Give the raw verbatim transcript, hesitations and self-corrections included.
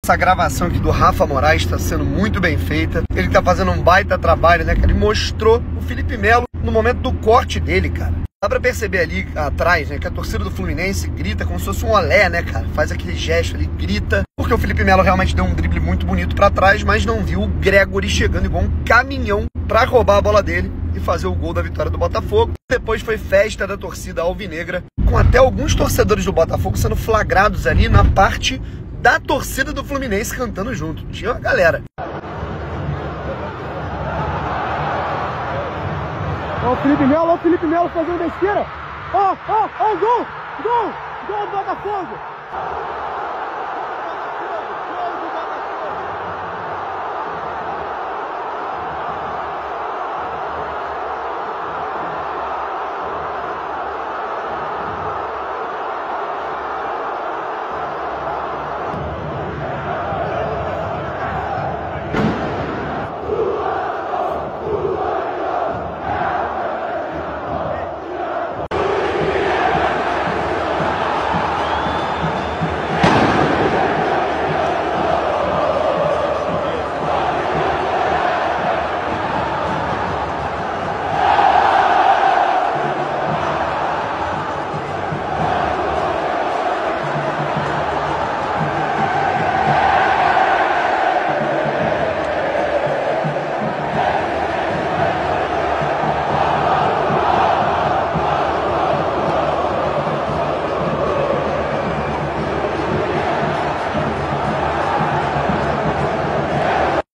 Essa gravação aqui do Rafa Moraes está sendo muito bem feita. Ele tá fazendo um baita trabalho, né, cara? Ele mostrou o Felipe Melo no momento do corte dele, cara. Dá pra perceber ali atrás, né, que a torcida do Fluminense grita como se fosse um olé, né, cara? Faz aquele gesto ali, grita. Porque o Felipe Melo realmente deu um drible muito bonito pra trás, mas não viu o Gregory chegando igual um caminhão pra roubar a bola dele e fazer o gol da vitória do Botafogo. Depois foi festa da torcida alvinegra, com até alguns torcedores do Botafogo sendo flagrados ali na parte da torcida do Fluminense cantando junto. Tinha uma galera. Ó o Felipe Melo, ó o Felipe Melo fazendo besteira. Ó, ó, ó o gol! Gol! Gol do Botafogo!